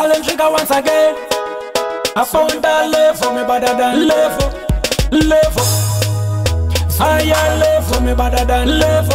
call them trigger once again. I found that love for me better than love. I love for me better than love.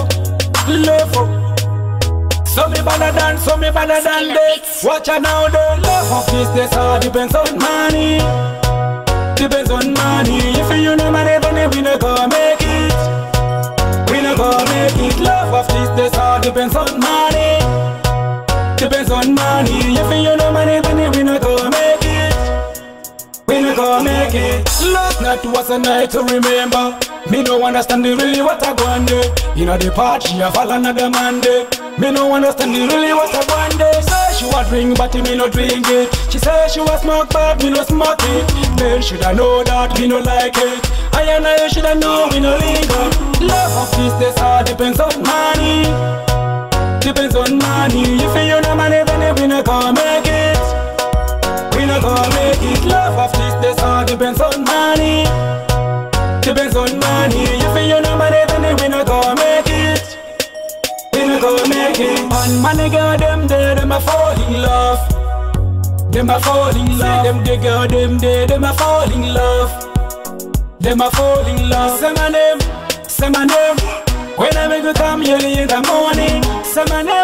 So me better than this. Watch out now, the love of this all depends on money. Depends on money. If you no money, then we no go make it. We no go make it. Love of this all depends on money. Depends on money. If you no money, then we no go make it. We no go make it. Last night was a night to remember. Me no understand really what I go and do. You know the party I fall another Monday. Me no understand really what I want to. Say she was drink but me no drink it. She say she was smoke but me no smoke it. Then should I know that me no like it. I and I should I know we no linger. Love of this all depends on money. Depends on money. If you no money then we no go make it. We no go make it. Love of this all depends on money. Depends on money. If you no money then we no go make it. We no go make it. On money girl them there, them a fall in love. Them a fall in love. Them the girl them there, them a fall in love. Them a fall in love. Say my name. When I make you come early in the morning. Say my name.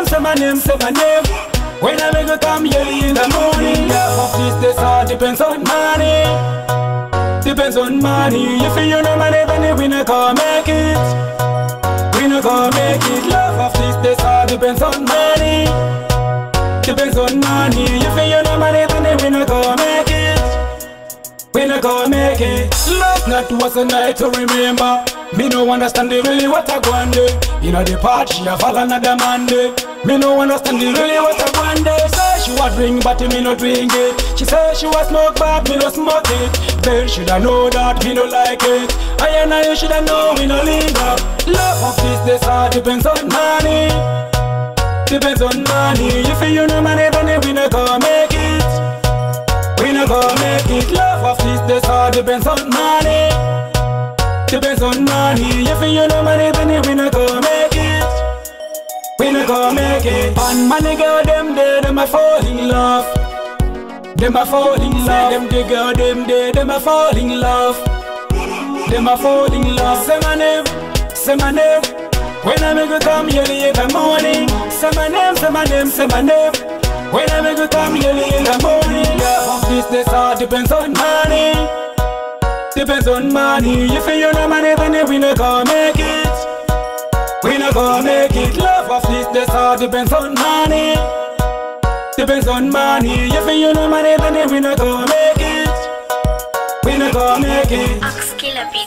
When I make you come early in the morning. Love of this all depends on money. Depends on money. If you no money then we no go make it. We no go make it. Love of this all depends on money. Depends on money. If you no money then we no go make it. We no go make it. Last night was a night to remember. Me no understand really what I go and do. You know the party I fall another Monday. Me no understand really what I go and do. Say she was drink but me no drink it. She say she was smoke but me no smoke it. Then should I know that me no like it. I and I should I know we no linger. Love of this all depends on money. Depends on money. If you no money then we no go make it. We no go make it. Love of this all depends on money. Depends on money. If you no money then we no go make it. We no go make it. On money girl them there, them a fall in love. Them a fall in love. Them the girl them there, them a fall in love. Them a fall in love. Say my name. When I make you come early in the morning. Say my name. When I make you come early in the morning. Love of this all depends on money. Depends on money. If you no money then we no go make it. We no go make it. Love of this all depends on money. Depends on money. If you no money then we no go make it. We no go make it. Ox Killer Beat.